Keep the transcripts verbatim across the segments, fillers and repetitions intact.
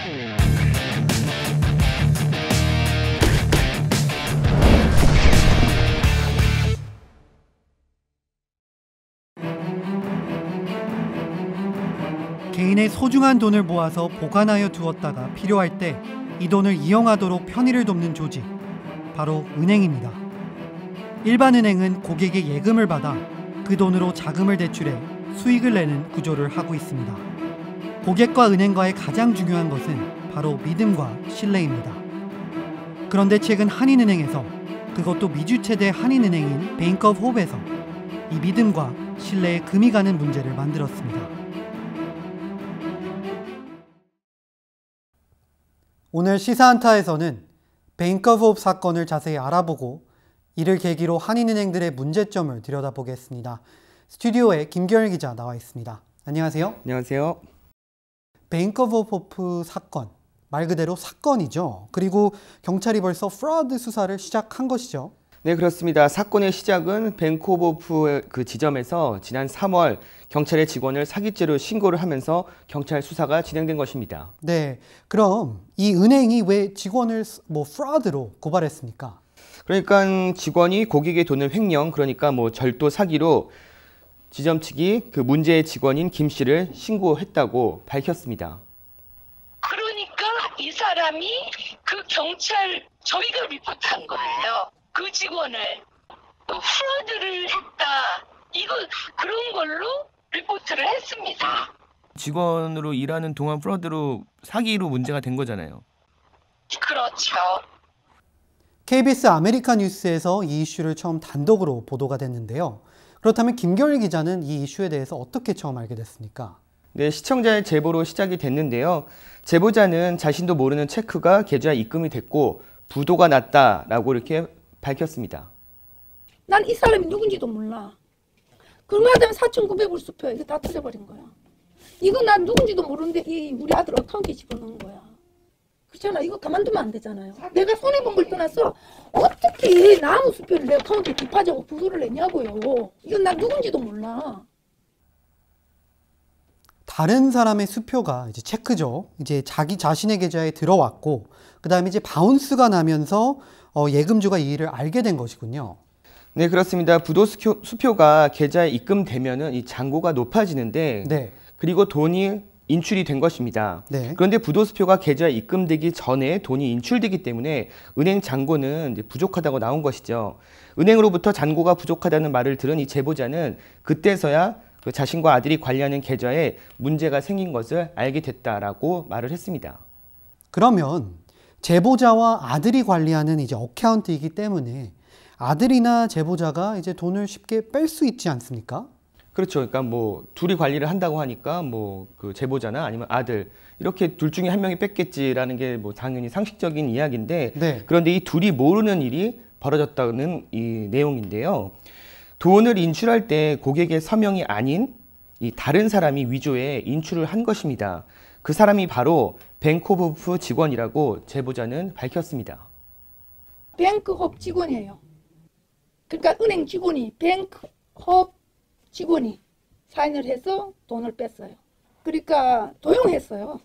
개인의 소중한 돈을 모아서 보관하여 두었다가 필요할 때 이 돈을 이용하도록 편의를 돕는 조직, 바로 은행입니다. 일반 은행은 고객의 예금을 받아 그 돈으로 자금을 대출해 수익을 내는 구조를 하고 있습니다. 고객과 은행과의 가장 중요한 것은 바로 믿음과 신뢰입니다. 그런데 최근 한인은행에서, 그것도 미주 최대 한인은행인 뱅크 오브 홉에서 이 믿음과 신뢰에 금이 가는 문제를 만들었습니다. 오늘 시사한타에서는 뱅크 오브 홉 사건을 자세히 알아보고 이를 계기로 한인은행들의 문제점을 들여다보겠습니다. 스튜디오에 김결 기자 나와 있습니다. 안녕하세요. 안녕하세요. 뱅크 오브 홉 사건, 말 그대로 사건이죠. 그리고 경찰이 벌써 프로드 수사를 시작한 것이죠. 네, 그렇습니다. 사건의 시작은 뱅크 오브 홉 그 지점에서 지난 삼월 경찰의 직원을 사기죄로 신고를 하면서 경찰 수사가 진행된 것입니다. 네, 그럼 이 은행이 왜 직원을 뭐 프로드로 고발했습니까? 그러니까 직원이 고객의 돈을 횡령, 그러니까 뭐 절도 사기로 지점 측이 그 문제의 직원인 김 씨를 신고했다고 밝혔습니다. 그러니까 이 사람이 그 경찰, 저희가 리포트한 거예요. 그 직원을 프로드를 했다, 이거 그런 걸로 리포트를 했습니다. 직원으로 일하는 동안 프로드로 사기로 문제가 된 거잖아요. 그렇죠. 케이비에스 아메리카 뉴스에서 이 이슈를 처음 단독으로 보도가 됐는데요. 그렇다면 김결 기자는 이 이슈에 대해서 어떻게 처음 알게 됐습니까? 네, 시청자의 제보로 시작이 됐는데요. 제보자는 자신도 모르는 체크가 계좌에 입금이 됐고 부도가 났다라고 이렇게 밝혔습니다. 난 이 사람이 누군지도 몰라. 그러고 하면 사천구백 불 수표 이거 다 터져버린 거야. 이거 난 누군지도 모르는데 이 우리 아들 어카운트에 집어넣은 거야. 그렇잖아. 이거 가만두면 안 되잖아요. 내가 손해본 걸 떠나서 어떻게 나무 수표를 내 어카운트에 뒷파자고 부도를 내냐고요. 이건 난 누군지도 몰라. 다른 사람의 수표가 이제 체크죠. 이제 자기 자신의 계좌에 들어왔고, 그 다음에 이제 바운스가 나면서 어, 예금주가 이 일을 알게 된 것이군요. 네, 그렇습니다. 부도 수표, 수표가 계좌에 입금되면은 이 잔고가 높아지는데, 네. 그리고 돈이 인출이 된 것입니다. 네. 그런데 부도 수표가 계좌에 입금되기 전에 돈이 인출되기 때문에 은행 잔고는 이제 부족하다고 나온 것이죠. 은행으로부터 잔고가 부족하다는 말을 들은 이 제보자는 그때서야 그 자신과 아들이 관리하는 계좌에 문제가 생긴 것을 알게 됐다라고 말을 했습니다. 그러면 제보자와 아들이 관리하는 이제 어카운트이기 때문에 아들이나 제보자가 이제 돈을 쉽게 뺄 수 있지 않습니까? 그렇죠. 그러니까 뭐 둘이 관리를 한다고 하니까 뭐 그 제보자나 아니면 아들 이렇게 둘 중에 한 명이 뺐겠지라는 게 뭐 당연히 상식적인 이야기인데, 네. 그런데 이 둘이 모르는 일이 벌어졌다는 이 내용인데요. 돈을 인출할 때 고객의 서명이 아닌 이 다른 사람이 위조해 인출을 한 것입니다. 그 사람이 바로 뱅크 오브 홉 직원이라고 제보자는 밝혔습니다. 뱅크 홉 직원이에요. 그러니까 은행 직원이 뱅크 홉 직원이 사인을 해서 돈을 뺐어요. 그러니까 도용했어요.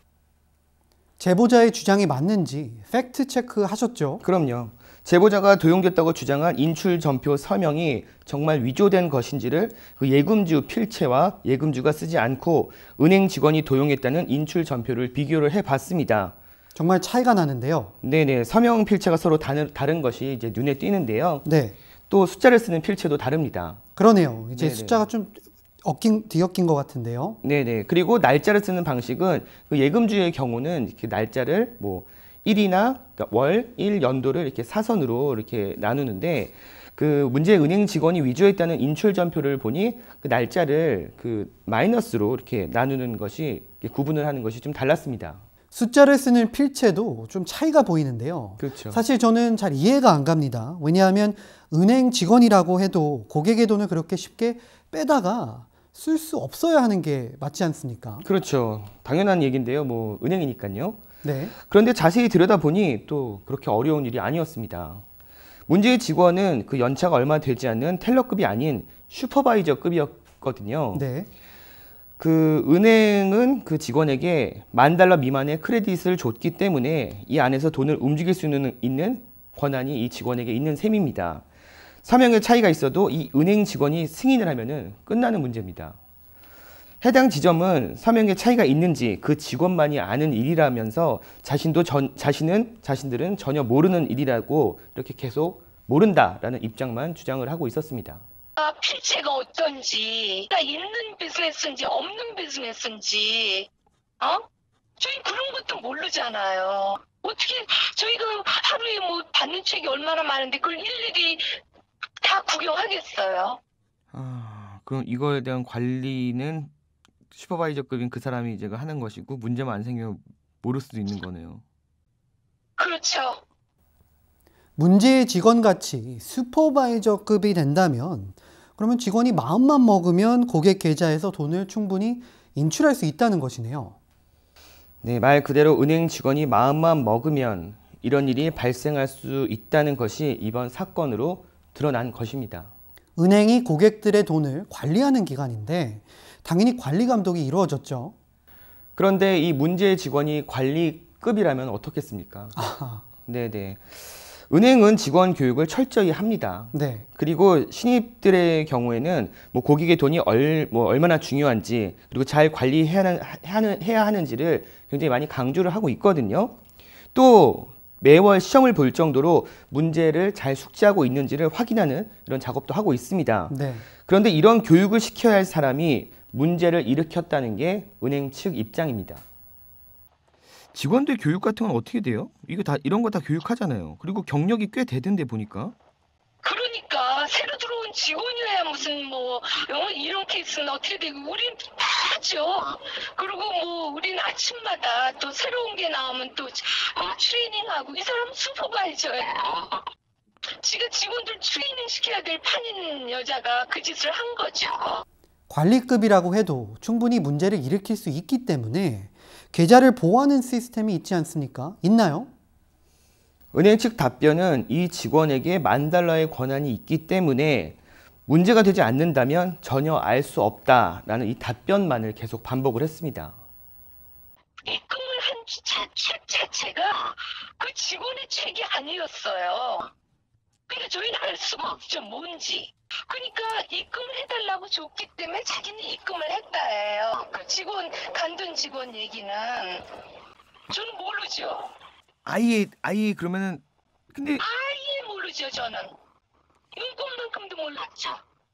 제보자의 주장이 맞는지 팩트 체크 하셨죠? 그럼요. 제보자가 도용됐다고 주장한 인출 전표 서명이 정말 위조된 것인지를 그 예금주 필체와 예금주가 쓰지 않고 은행 직원이 도용했다는 인출 전표를 비교를 해봤습니다. 정말 차이가 나는데요. 네네, 서명 필체가 서로 다른, 다른 것이 이제 눈에 띄는데요. 네. 또 숫자를 쓰는 필체도 다릅니다. 그러네요. 이제 네네. 숫자가 좀 엇긴, 뒤엉킨 것 같은데요. 네네. 그리고 날짜를 쓰는 방식은 그 예금주의 경우는 이렇게 날짜를 뭐 일이나 그러니까 월, 일, 연도를 이렇게 사선으로 이렇게 나누는데, 그 문제 은행 직원이 위조했다는 인출 전표를 보니 그 날짜를 그 마이너스로 이렇게 나누는 것이, 이렇게 구분을 하는 것이 좀 달랐습니다. 숫자를 쓰는 필체도 좀 차이가 보이는데요. 그렇죠. 사실 저는 잘 이해가 안 갑니다. 왜냐하면 은행 직원이라고 해도 고객의 돈을 그렇게 쉽게 빼다가 쓸 수 없어야 하는 게 맞지 않습니까? 그렇죠. 당연한 얘기인데요. 뭐 은행이니까요. 네. 그런데 자세히 들여다보니 또 그렇게 어려운 일이 아니었습니다. 문제의 직원은 그 연차가 얼마 되지 않는 텔러급이 아닌 슈퍼바이저급이었거든요. 네. 그 은행은 그 직원에게 만 달러 미만의 크레딧을 줬기 때문에 이 안에서 돈을 움직일 수 있는, 있는 권한이 이 직원에게 있는 셈입니다. 서명의 차이가 있어도 이 은행 직원이 승인을 하면은 끝나는 문제입니다. 해당 지점은 서명의 차이가 있는지 그 직원만이 아는 일이라면서 자신도 전, 자신은 자신들은 전혀 모르는 일이라고 이렇게 계속 모른다라는 입장만 주장을 하고 있었습니다. 아, 필체가 어떤지, 나 있는 비즈니스인지 없는 비즈니스인지, 어? 저희 그런 것도 모르잖아요. 어떻게 저희가 하루에 뭐 받는 책이 얼마나 많은데 그걸 일일이 다 구경하겠어요? 아, 그럼 이거에 대한 관리는 슈퍼바이저급인 그 사람이 이제 하는 것이고 문제만 안 생기면 모를 수도 있는 거네요. 그렇죠. 문제의 직원같이 슈퍼바이저급이 된다면 그러면 직원이 마음만 먹으면 고객 계좌에서 돈을 충분히 인출할 수 있다는 것이네요. 네, 말 그대로 은행 직원이 마음만 먹으면 이런 일이 발생할 수 있다는 것이 이번 사건으로 드러난 것입니다. 은행이 고객들의 돈을 관리하는 기관인데 당연히 관리 감독이 이루어졌죠. 그런데 이 문제의 직원이 관리급이라면 어떻겠습니까? 아하. 네네. 은행은 직원 교육을 철저히 합니다. 네. 그리고 신입들의 경우에는 뭐 고객의 돈이 얼, 뭐 얼마나 중요한지 그리고 잘 관리해야 하는, 해야 하는지를 굉장히 많이 강조를 하고 있거든요. 또 매월 시험을 볼 정도로 문제를 잘 숙지하고 있는지를 확인하는 이런 작업도 하고 있습니다. 네. 그런데 이런 교육을 시켜야 할 사람이 문제를 일으켰다는 게 은행 측 입장입니다. 직원들 교육 같은 건 어떻게 돼요? 이거 다 이런 거 다 교육하잖아요. 그리고 경력이 꽤 되던데 보니까. 그러니까 새로 들어온 직원이어야 무슨 뭐 어, 이런 케이스는 어떻게 되고 우린 다 하죠. 그리고 뭐 우린 아침마다 또 새로운 게 나오면 또 어, 트레이닝하고 이 사람은 슈퍼바이저예요. 지가 직원들 트레이닝 시켜야 될 판인 여자가 그 짓을 한 거죠. 관리급이라고 해도 충분히 문제를 일으킬 수 있기 때문에 계좌를 보호하는 시스템이 있지 않습니까? 있나요? 은행 측 답변은 이 직원에게 만 달러의 권한이 있기 때문에 문제가 되지 않는다면 전혀 알 수 없다라는 이 답변만을 계속 반복을 했습니다. 입금을 한 책 자체가 그 직원의 책이 아니었어요. 그러니까 저희는 알 수가 없죠, 뭔지. 그러니까 입금을 해달라고 줬기 때문에 자기는 입금을 했다예요. 그 직원, 간둔 직원 얘기는 저는 모르죠. 아예 아예 그러면은 근데 아예 모르죠, 저는. 이것만큼도 몰랐죠.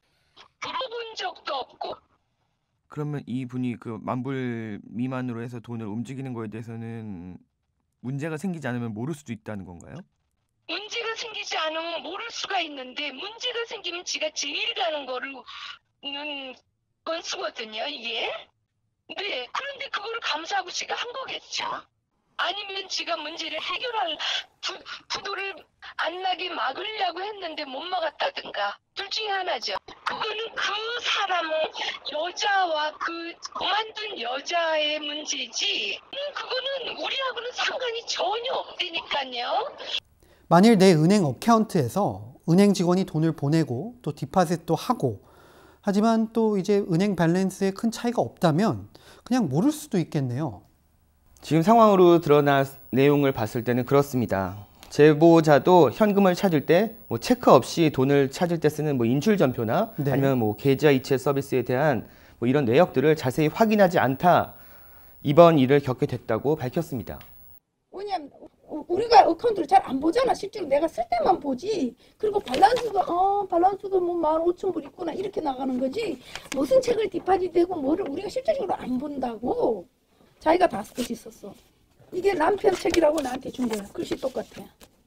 들어본 적도 없고. 그러면 이분이 그 만불 미만으로 해서 돈을 움직이는 거에 대해서는 문제가 생기지 않으면 모를 수도 있다는 건가요? 문제가 생기지 않으면 모를 수가 있는데 문제가 생기면 지가 제일 가는 거를 는 건수거든요, 이게. 네, 그런데 그거를 감사하고 지가 한 거겠죠. 아니면 지가 문제를 해결할 부, 부도를 안 나게 막으려고 했는데 못 막았다든가. 둘 중에 하나죠. 그거는 그 사람 여자와 그 그만둔 여자의 문제지. 음, 그거는 우리하고는 상관이 전혀 없다니까요. 만일 내 은행 어카운트에서 은행 직원이 돈을 보내고 또 디파짓도 하고 하지만 또 이제 은행 밸런스에 큰 차이가 없다면 그냥 모를 수도 있겠네요. 지금 상황으로 드러난 내용을 봤을 때는 그렇습니다. 제보자도 현금을 찾을 때 뭐 체크 없이 돈을 찾을 때 쓰는 뭐 인출전표나 네. 아니면 뭐 계좌 이체 서비스에 대한 뭐 이런 내역들을 자세히 확인하지 않다 이번 일을 겪게 됐다고 밝혔습니다. 왜냐면 우리가 어카운트를 잘 안 보잖아. 실제로 내가 쓸 때만 보지. 그리고 밸런스가 어 밸런스가 뭐 만 오천 불 있구나 이렇게 나가는 거지. 무슨 책을 디파짓되고 뭐를 우리가 실질적으로 안 본다고. 자기가 다 쓰고 있었어. 이게 남편 책이라고 나한테 준 거야. 글씨 똑같아.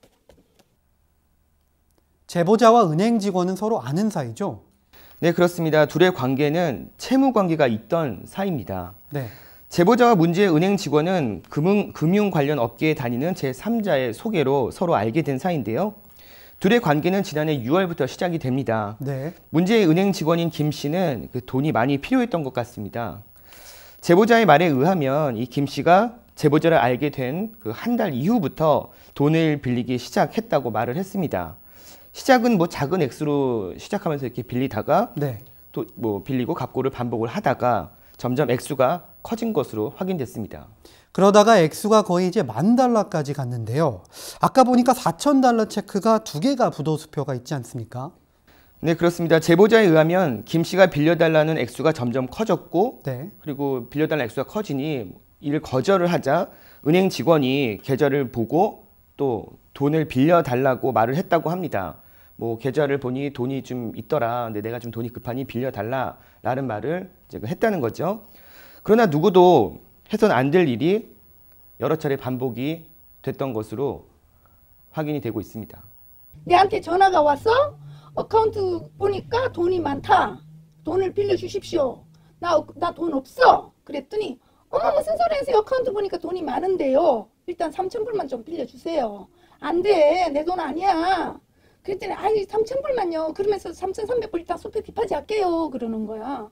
제보자와 은행 직원은 서로 아는 사이죠? 네, 그렇습니다. 둘의 관계는 채무 관계가 있던 사이입니다. 네. 제보자와 문제의 은행 직원은 금융, 금융 관련 업계에 다니는 제삼자의 소개로 서로 알게 된 사이인데요. 둘의 관계는 지난해 유월부터 시작이 됩니다. 네. 문제의 은행 직원인 김 씨는 그 돈이 많이 필요했던 것 같습니다. 제보자의 말에 의하면 이 김 씨가 제보자를 알게 된 그 한 달 이후부터 돈을 빌리기 시작했다고 말을 했습니다. 시작은 뭐 작은 액수로 시작하면서 이렇게 빌리다가 네. 또 뭐 빌리고 갚고를 반복을 하다가 점점 액수가 커진 것으로 확인됐습니다. 그러다가 액수가 거의 이제 만 달러까지 갔는데요. 아까 보니까 사천 달러 체크가 두 개가 부도수표가 있지 않습니까? 네, 그렇습니다. 제보자에 의하면 김 씨가 빌려달라는 액수가 점점 커졌고 네. 그리고 빌려달라는 액수가 커지니 이를 거절을 하자 은행 직원이 계좌를 보고 또 돈을 빌려달라고 말을 했다고 합니다. 뭐 계좌를 보니 돈이 좀 있더라. 근데 내가 좀 돈이 급하니 빌려달라라는 말을 이제 했다는 거죠. 그러나 누구도 해서는 안 될 일이 여러 차례 반복이 됐던 것으로 확인이 되고 있습니다. 내한테 전화가 왔어? 어카운트 보니까 돈이 많다. 돈을 빌려주십시오. 나 나 돈 없어. 그랬더니 어머 무슨 소리 하세요? 어카운트 보니까 돈이 많은데요. 일단 삼천 불만 좀 빌려주세요. 안 돼. 내 돈 아니야. 그랬더니 아이 삼천 불만요. 그러면서 삼천삼백 불 일단 소패 디파지 할게요. 그러는 거야.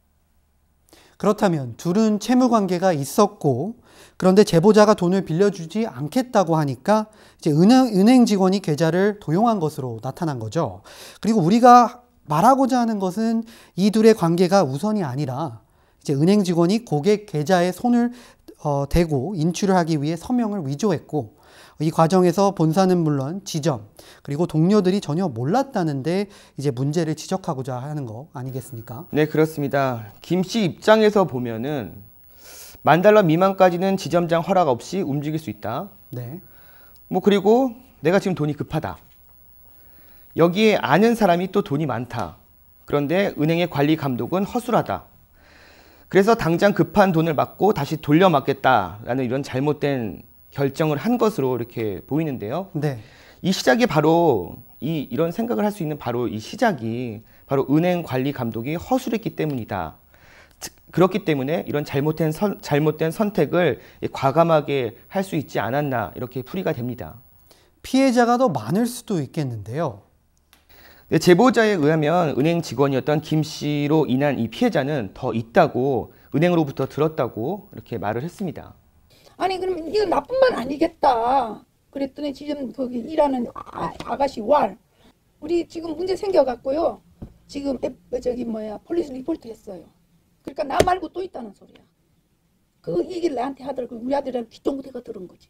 그렇다면 둘은 채무 관계가 있었고 그런데 제보자가 돈을 빌려주지 않겠다고 하니까 이제 은행, 은행 직원이 계좌를 도용한 것으로 나타난 거죠. 그리고 우리가 말하고자 하는 것은 이 둘의 관계가 우선이 아니라 이제 은행 직원이 고객 계좌에 손을 어, 대고 인출을 하기 위해 서명을 위조했고 이 과정에서 본사는 물론 지점 그리고 동료들이 전혀 몰랐다는데 이제 문제를 지적하고자 하는 거 아니겠습니까? 네, 그렇습니다. 김 씨 입장에서 보면은 만 달러 미만까지는 지점장 허락 없이 움직일 수 있다. 네. 뭐 그리고 내가 지금 돈이 급하다. 여기에 아는 사람이 또 돈이 많다. 그런데 은행의 관리 감독은 허술하다. 그래서 당장 급한 돈을 받고 다시 돌려막겠다라는 이런 잘못된 결정을 한 것으로 이렇게 보이는데요. 네. 이 시작이 바로 이 이런 생각을 할 수 있는 바로 이 시작이 바로 은행 관리 감독이 허술했기 때문이다. 그렇기 때문에 이런 잘못된 선, 잘못된 선택을 과감하게 할 수 있지 않았나 이렇게 풀이가 됩니다. 피해자가 더 많을 수도 있겠는데요. 네, 제보자에 의하면 은행 직원이었던 김 씨로 인한 이 피해자는 더 있다고 은행으로부터 들었다고 이렇게 말을 했습니다. 아니 그러면 이건 나쁜 말 아니겠다. 그랬더니 지금 거기 일하는 아, 아가씨 왈 우리 지금 문제 생겨갖고요. 지금 앱, 저기 뭐야 폴리스 리포트 했어요. 그러니까 나 말고 또 있다는 소리야. 그 얘기를 나한테 하더라고. 우리 아들이랑 귓동무대가 들은 거지.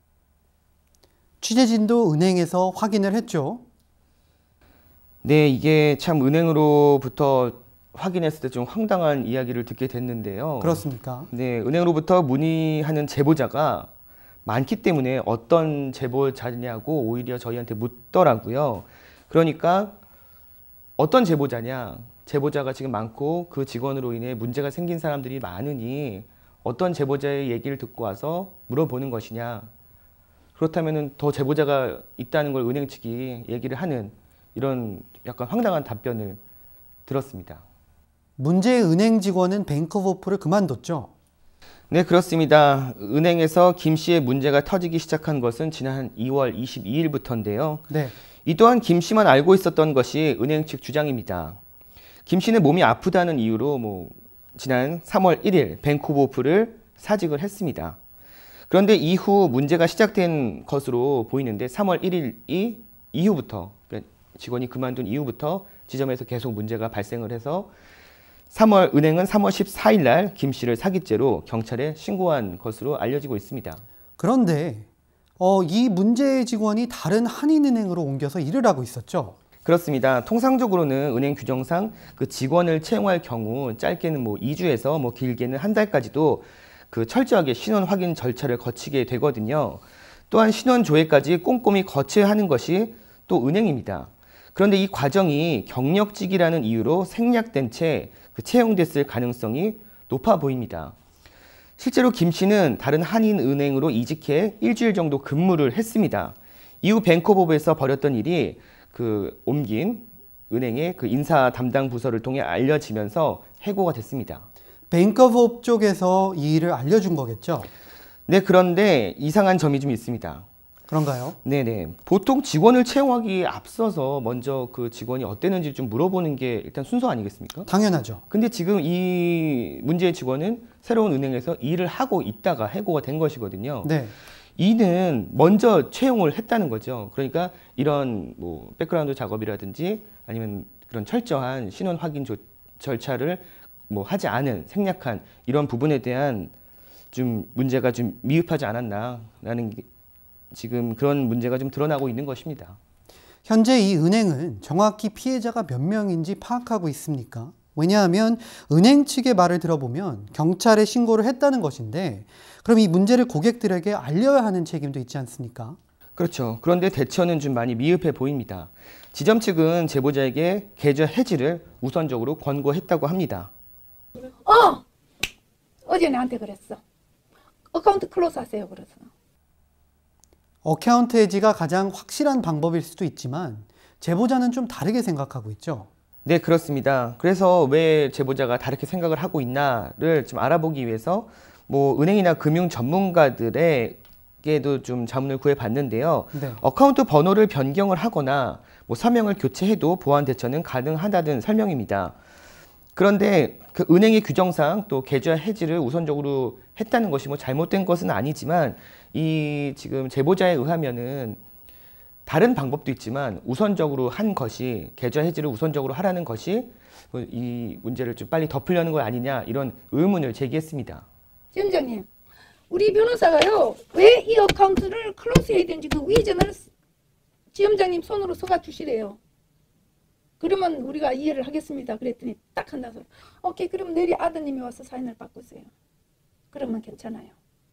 취재진도 은행에서 확인을 했죠. 네, 이게 참 은행으로부터 확인했을 때 좀 황당한 이야기를 듣게 됐는데요. 그렇습니까? 네, 은행으로부터 문의하는 제보자가 많기 때문에 어떤 제보자냐고 오히려 저희한테 묻더라고요. 그러니까 어떤 제보자냐? 제보자가 지금 많고 그 직원으로 인해 문제가 생긴 사람들이 많으니 어떤 제보자의 얘기를 듣고 와서 물어보는 것이냐? 그렇다면 더 제보자가 있다는 걸 은행 측이 얘기를 하는 이런 약간 황당한 답변을 들었습니다. 문제의 은행 직원은 뱅크 오브 호프를 그만뒀죠. 네, 그렇습니다. 은행에서 김 씨의 문제가 터지기 시작한 것은 지난 이월 이십이일부터인데요. 네. 이 또한 김 씨만 알고 있었던 것이 은행 측 주장입니다. 김 씨는 몸이 아프다는 이유로 뭐 지난 삼월 일일 뱅크 오브 호프를 사직을 했습니다. 그런데 이후 문제가 시작된 것으로 보이는데 삼월 일일이 이후부터 그러니까 직원이 그만둔 이후부터 지점에서 계속 문제가 발생을 해서 삼월 은행은 삼월 십사일 날 김 씨를 사기죄로 경찰에 신고한 것으로 알려지고 있습니다. 그런데 어, 이 문제의 직원이 다른 한인은행으로 옮겨서 일을 하고 있었죠. 그렇습니다. 통상적으로는 은행 규정상 그 직원을 채용할 경우 짧게는 뭐 이 주에서 뭐 길게는 한 달까지도 그 철저하게 신원 확인 절차를 거치게 되거든요. 또한 신원 조회까지 꼼꼼히 거쳐야 하는 것이 또 은행입니다. 그런데 이 과정이 경력직이라는 이유로 생략된 채 그 채용됐을 가능성이 높아 보입니다. 실제로 김 씨는 다른 한인은행으로 이직해 일주일 정도 근무를 했습니다. 이후 뱅크오브에서 벌였던 일이 그 옮긴 은행의 그 인사 담당 부서를 통해 알려지면서 해고가 됐습니다. 뱅크 오브 호프 쪽에서 이 일을 알려준 거겠죠? 네, 그런데 이상한 점이 좀 있습니다. 그런가요? 네네. 보통 직원을 채용하기에 앞서서 먼저 그 직원이 어땠는지 좀 물어보는 게 일단 순서 아니겠습니까? 당연하죠. 근데 지금 이 문제의 직원은 새로운 은행에서 일을 하고 있다가 해고가 된 것이거든요. 네. 이는 먼저 채용을 했다는 거죠. 그러니까 이런 뭐 백그라운드 작업이라든지 아니면 그런 철저한 신원 확인 조, 절차를 뭐 하지 않은 생략한 이런 부분에 대한 좀 문제가 좀 미흡하지 않았나라는 게 지금 그런 문제가 좀 드러나고 있는 것입니다. 현재 이 은행은 정확히 피해자가 몇 명인지 파악하고 있습니까? 왜냐하면 은행 측의 말을 들어보면 경찰에 신고를 했다는 것인데 그럼 이 문제를 고객들에게 알려야 하는 책임도 있지 않습니까? 그렇죠. 그런데 대처는 좀 많이 미흡해 보입니다. 지점 측은 제보자에게 계좌 해지를 우선적으로 권고했다고 합니다. 어! 어제 나한테 그랬어. 어카운트 클로즈 하세요. 그래서. 어카운트 해지가 가장 확실한 방법일 수도 있지만 제보자는 좀 다르게 생각하고 있죠. 네, 그렇습니다. 그래서 왜 제보자가 다르게 생각을 하고 있나를 좀 알아보기 위해서 뭐 은행이나 금융 전문가들에게도 좀 자문을 구해봤는데요. 네. 어카운트 번호를 변경을 하거나 뭐 서명을 교체해도 보안 대처는 가능하다는 설명입니다. 그런데 그 은행의 규정상 또 계좌 해지를 우선적으로 했다는 것이 뭐 잘못된 것은 아니지만 이 지금 제보자에 의하면은 다른 방법도 있지만 우선적으로 한 것이 계좌 해지를 우선적으로 하라는 것이 이 문제를 좀 빨리 덮으려는 것 아니냐 이런 의문을 제기했습니다. 지점장님, 우리 변호사가요 왜 이 어카운트를 클로즈 해야 되는지 그 위전을 지점장님 손으로 써가 주시래요. 그러면 우리가 이해를 하겠습니다. 그랬더니 딱 한다 소리. 오케이, 그럼 내일 아드님이 와서 사인을 바꾸세요. 그러면 괜찮아요.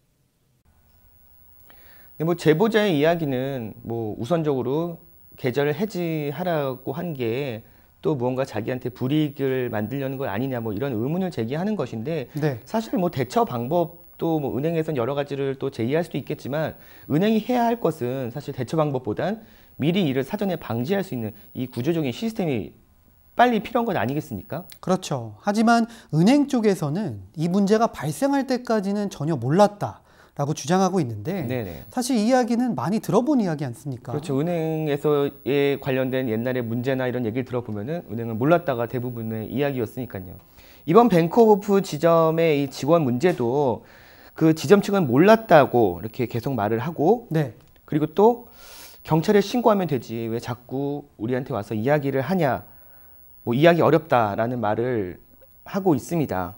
뭐 제보자의 이야기는 뭐 우선적으로 계좌를 해지하라고 한 게 또 무언가 자기한테 불이익을 만들려는 것 아니냐 뭐 이런 의문을 제기하는 것인데 네. 사실 뭐 대처 방법도 뭐 은행에선 여러 가지를 또 제기할 수도 있겠지만 은행이 해야 할 것은 사실 대처 방법보단 미리 이를 사전에 방지할 수 있는 이 구조적인 시스템이 빨리 필요한 것 아니겠습니까? 그렇죠. 하지만 은행 쪽에서는 이 문제가 발생할 때까지는 전혀 몰랐다 라고 주장하고 있는데 네네. 사실 이 이야기는 많이 들어본 이야기 않습니까? 그렇죠. 은행에서의 관련된 옛날의 문제나 이런 얘기를 들어보면은 은행은 몰랐다가 대부분의 이야기였으니까요. 이번 뱅크오프 지점의 이 직원 문제도 그 지점 측은 몰랐다고 이렇게 계속 말을 하고 네. 그리고 또 경찰에 신고하면 되지 왜 자꾸 우리한테 와서 이야기를 하냐 뭐 이야기 어렵다라는 말을 하고 있습니다.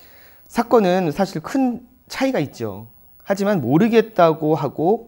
사건은 사실 큰 차이가 있죠. 하지만 모르겠다고 하고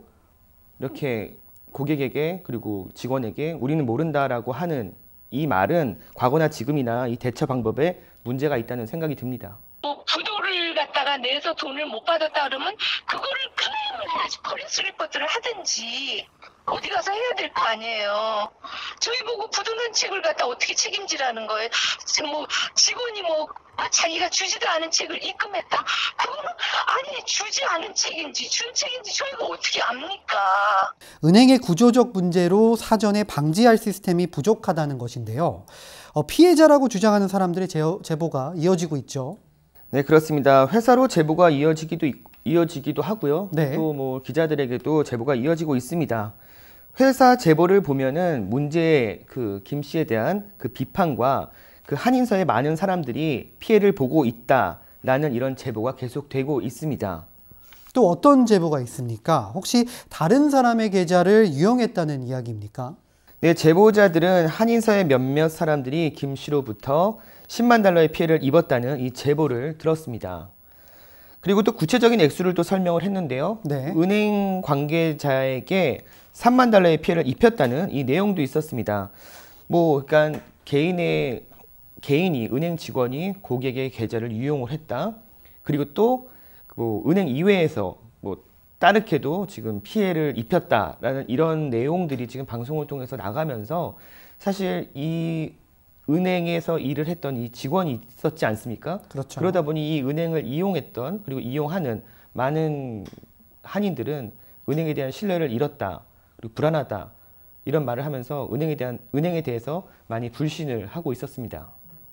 이렇게 고객에게 그리고 직원에게 우리는 모른다라고 하는 이 말은 과거나 지금이나 이 대처 방법에 문제가 있다는 생각이 듭니다. 뭐 부도를 갖다가 내서 돈을 못 받았다 그러면 그거를 클레임을 해야지 포리스 리포트를 하든지 어디 가서 해야 될 거 아니에요. 저희 보고 부도난 책을 갖다 어떻게 책임지라는 거예요. 뭐 직원이 뭐 아, 자기가 주지도 않은 책을 입금했다. 그거는 아니 주지 않은 책인지 준 책인지 저희가 어떻게 압니까? 은행의 구조적 문제로 사전에 방지할 시스템이 부족하다는 것인데요. 어, 피해자라고 주장하는 사람들의 제어, 제보가 이어지고 있죠. 네, 그렇습니다. 회사로 제보가 이어지기도 이어지기도 하고요. 네. 또 뭐 기자들에게도 제보가 이어지고 있습니다. 회사 제보를 보면은 문제 그 김 씨에 대한 그 비판과 그 한인사의 많은 사람들이 피해를 보고 있다라는 이런 제보가 계속되고 있습니다. 또 어떤 제보가 있습니까? 혹시 다른 사람의 계좌를 유용했다는 이야기입니까? 네, 제보자들은 한인사의 몇몇 사람들이 김 씨로부터 십만 달러의 피해를 입었다는 이 제보를 들었습니다. 그리고 또 구체적인 액수를 또 설명을 했는데요. 네. 은행 관계자에게 삼만 달러의 피해를 입혔다는 이 내용도 있었습니다. 뭐, 그러니까 개인의 개인이 은행 직원이 고객의 계좌를 유용을 했다. 그리고 또 뭐 은행 이외에서 뭐 따르게도 지금 피해를 입혔다라는 이런 내용들이 지금 방송을 통해서 나가면서 사실 이 은행에서 일을 했던 이 직원이 있었지 않습니까? 그렇죠. 그러다 보니 이 은행을 이용했던 그리고 이용하는 많은 한인들은 은행에 대한 신뢰를 잃었다. 그리고 불안하다. 이런 말을 하면서 은행에 대한 은행에 대해서 많이 불신을 하고 있었습니다.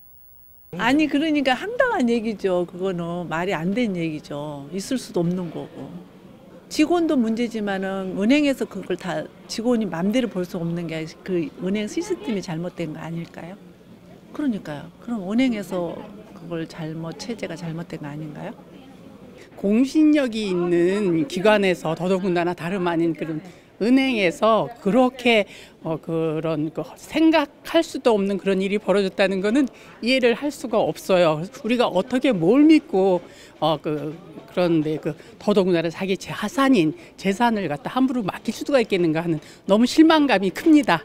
아니 그러니까 황당한 얘기죠. 그거는 말이 안 된 얘기죠. 있을 수도 없는 거고. 직원도 문제지만은 은행에서 그걸 다 직원이 맘대로 볼 수 없는 게 그 은행 시스템이 잘못된 거 아닐까요? 그러니까요. 그럼 은행에서 그걸 잘못 체제가 잘못된 거 아닌가요? 공신력이 있는 기관에서 더더군다나 다름 아닌 그런 은행에서 그렇게 어, 그런 그 생각할 수도 없는 그런 일이 벌어졌다는 거는 이해를 할 수가 없어요. 우리가 어떻게 뭘 믿고 어, 그 그런데 그 더더군다나 자기 자산인 재산을 갖다 함부로 맡길 수가 있겠는가 하는 너무 실망감이 큽니다.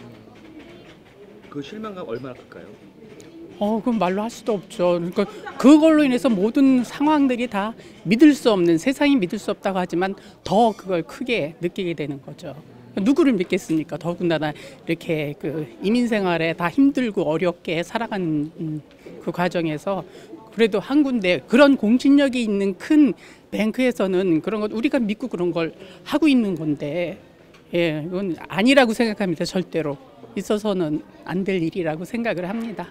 그 실망감 얼마나 클까요? 어, 그건 말로 할 수도 없죠. 그러니까 그걸로 인해서 모든 상황들이 다 믿을 수 없는, 세상이 믿을 수 없다고 하지만 더 그걸 크게 느끼게 되는 거죠. 누구를 믿겠습니까? 더군다나 이렇게 그 이민 생활에 다 힘들고 어렵게 살아가는 그 과정에서 그래도 한 군데 그런 공신력이 있는 큰 뱅크에서는 그런 것 우리가 믿고 그런 걸 하고 있는 건데, 예, 이건 아니라고 생각합니다. 절대로 있어서는 안 될 일이라고 생각을 합니다.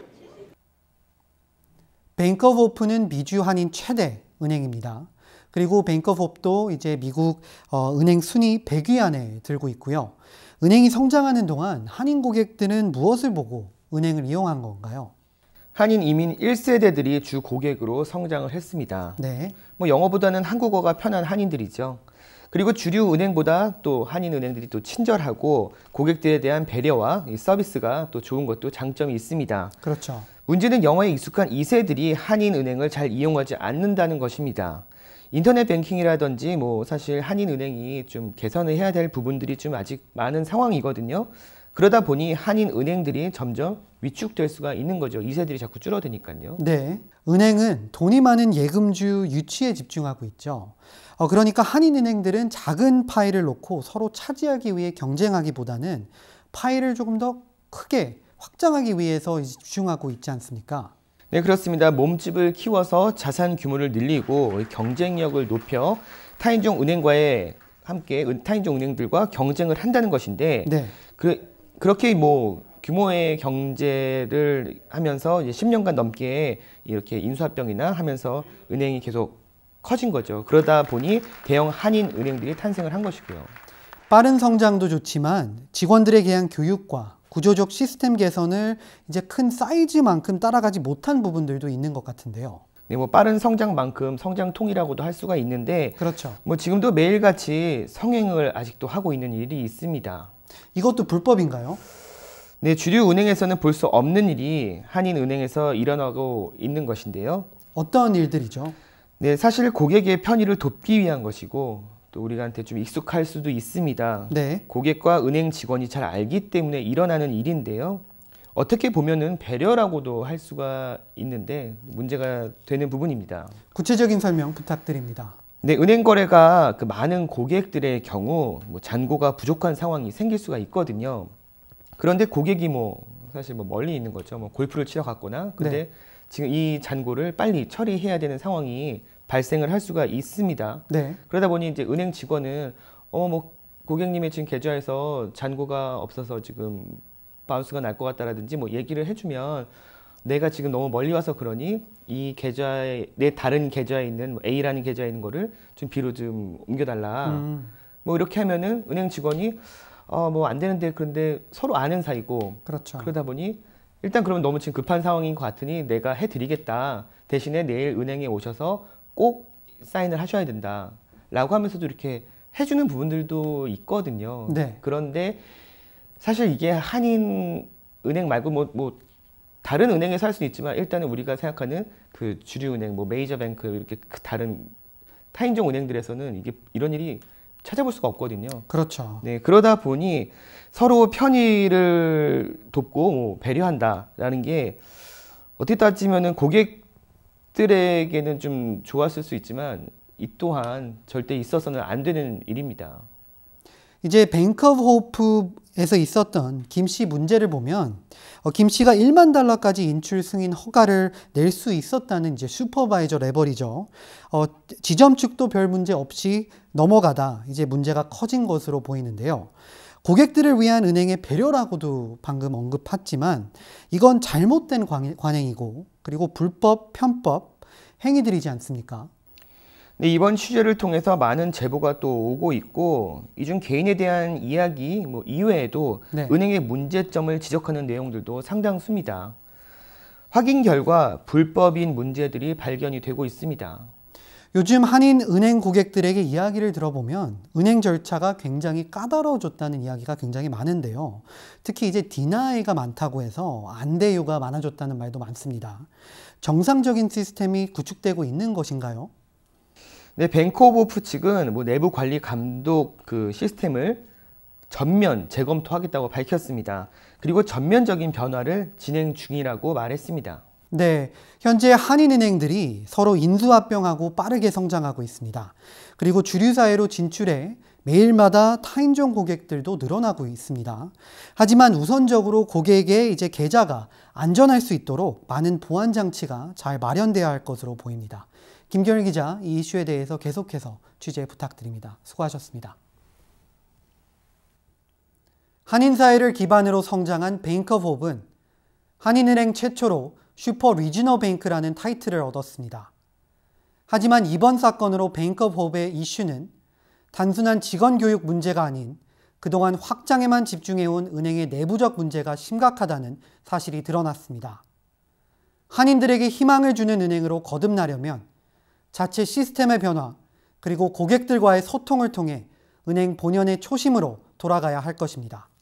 뱅크 오브 호프는 미주 한인 최대 은행입니다. 그리고 뱅크 오브 호프도 이제 미국 어, 은행 순위 백 위 안에 들고 있고요. 은행이 성장하는 동안 한인 고객들은 무엇을 보고 은행을 이용한 건가요? 한인 이민 일 세대들이 주 고객으로 성장을 했습니다. 네. 뭐 영어보다는 한국어가 편한 한인들이죠. 그리고 주류 은행보다 또 한인 은행들이 또 친절하고 고객들에 대한 배려와 이 서비스가 또 좋은 것도 장점이 있습니다. 그렇죠. 문제는 영어에 익숙한 이 세들이 한인 은행을 잘 이용하지 않는다는 것입니다. 인터넷 뱅킹이라든지 뭐 사실 한인 은행이 좀 개선을 해야 될 부분들이 좀 아직 많은 상황이거든요. 그러다 보니 한인 은행들이 점점 위축될 수가 있는 거죠. 이 세들이 자꾸 줄어드니까요. 네. 은행은 돈이 많은 예금주 유치에 집중하고 있죠. 어, 그러니까 한인 은행들은 작은 파일을 놓고 서로 차지하기 위해 경쟁하기보다는 파일을 조금 더 크게 확장하기 위해서 집중하고 있지 않습니까? 네, 그렇습니다. 몸집을 키워서 자산 규모를 늘리고 경쟁력을 높여 타인종 은행과의 함께 타인종 은행들과 경쟁을 한다는 것인데, 네. 그, 그렇게 뭐 규모의 경제를 하면서 이제 십 년간 넘게 이렇게 인수합병이나 하면서 은행이 계속 커진 거죠. 그러다 보니 대형 한인 은행들이 탄생을 한 것이고요. 빠른 성장도 좋지만 직원들에 대한 교육과 구조적 시스템 개선을 이제 큰 사이즈만큼 따라가지 못한 부분들도 있는 것 같은데요. 네, 뭐 빠른 성장만큼 성장통이라고도 할 수가 있는데, 그렇죠. 뭐 지금도 매일같이 성행을 아직도 하고 있는 일이 있습니다. 이것도 불법인가요? 네, 주류 은행에서는 볼 수 없는 일이 한인 은행에서 일어나고 있는 것인데요. 어떤 일들이죠? 네, 사실 고객의 편의를 돕기 위한 것이고 또 우리한테 좀 익숙할 수도 있습니다. 네. 고객과 은행 직원이 잘 알기 때문에 일어나는 일인데요. 어떻게 보면은 배려라고도 할 수가 있는데 문제가 되는 부분입니다. 구체적인 설명 부탁드립니다. 네, 은행 거래가 그 많은 고객들의 경우 뭐 잔고가 부족한 상황이 생길 수가 있거든요. 그런데 고객이 뭐 사실 뭐 멀리 있는 거죠. 뭐 골프를 치러 갔거나. 근데 네. 지금 이 잔고를 빨리 처리해야 되는 상황이 발생을 할 수가 있습니다. 네. 그러다 보니 이제 은행 직원은 어 뭐 고객님의 지금 계좌에서 잔고가 없어서 지금 바운스가 날 것 같다라든지 뭐 얘기를 해주면, 내가 지금 너무 멀리 와서 그러니 이 계좌에 내 다른 계좌에 있는 A라는 계좌에 있는 거를 좀 B로 좀 옮겨달라. 음. 뭐 이렇게 하면은 은행 직원이 어 뭐 안 되는데, 그런데 서로 아는 사이고, 그렇죠. 그러다 보니 일단 그러면 너무 지금 급한 상황인 것 같으니 내가 해드리겠다. 대신에 내일 은행에 오셔서 꼭 사인을 하셔야 된다. 라고 하면서도 이렇게 해주는 부분들도 있거든요. 네. 그런데 사실 이게 한인 은행 말고 뭐, 뭐 다른 은행에서 할 수는 있지만, 일단은 우리가 생각하는 그 주류은행, 뭐 메이저뱅크 이렇게 다른 타인종 은행들에서는 이게 이런 일이 찾아볼 수가 없거든요. 그렇죠. 네, 그러다 보니 서로 편의를 돕고 뭐 배려한다라는 게 어떻게 따지면은 고객들에게는 좀 좋았을 수 있지만 이 또한 절대 있어서는 안 되는 일입니다. 이제 뱅크 오브 호프에서 있었던 김 씨 문제를 보면 어, 김 씨가 일만 달러까지 인출 승인 허가를 낼 수 있었다는 이제 슈퍼바이저 레버리죠. 어, 지점 측도 별 문제 없이 넘어가다 이제 문제가 커진 것으로 보이는데요. 고객들을 위한 은행의 배려라고도 방금 언급했지만 이건 잘못된 관행이고 그리고 불법, 편법 행위들이지 않습니까? 네, 이번 취재를 통해서 많은 제보가 또 오고 있고, 이 중 개인에 대한 이야기 뭐 이외에도 네. 은행의 문제점을 지적하는 내용들도 상당수입니다. 확인 결과 불법인 문제들이 발견이 되고 있습니다. 요즘 한인은행 고객들에게 이야기를 들어보면 은행 절차가 굉장히 까다로워졌다는 이야기가 굉장히 많은데요. 특히 이제 디나이가 많다고 해서 안대요가 많아졌다는 말도 많습니다. 정상적인 시스템이 구축되고 있는 것인가요? 네, 뱅크 오브 호프 측은 뭐 내부 관리 감독 그 시스템을 전면 재검토하겠다고 밝혔습니다. 그리고 전면적인 변화를 진행 중이라고 말했습니다. 네, 현재 한인은행들이 서로 인수합병하고 빠르게 성장하고 있습니다. 그리고 주류사회로 진출해 매일마다 타인종 고객들도 늘어나고 있습니다. 하지만 우선적으로 고객의 이제 계좌가 안전할 수 있도록 많은 보안 장치가 잘 마련되어야 할 것으로 보입니다. 김경일 기자, 이 이슈에 대해서 계속해서 취재 부탁드립니다. 수고하셨습니다. 한인사회를 기반으로 성장한 뱅크 오브 호프는 한인은행 최초로 슈퍼 리지널 뱅크라는 타이틀을 얻었습니다. 하지만 이번 사건으로 뱅크 오브 호프의 이슈는 단순한 직원 교육 문제가 아닌 그동안 확장에만 집중해온 은행의 내부적 문제가 심각하다는 사실이 드러났습니다. 한인들에게 희망을 주는 은행으로 거듭나려면 자체 시스템의 변화, 그리고 고객들과의 소통을 통해 은행 본연의 초심으로 돌아가야 할 것입니다.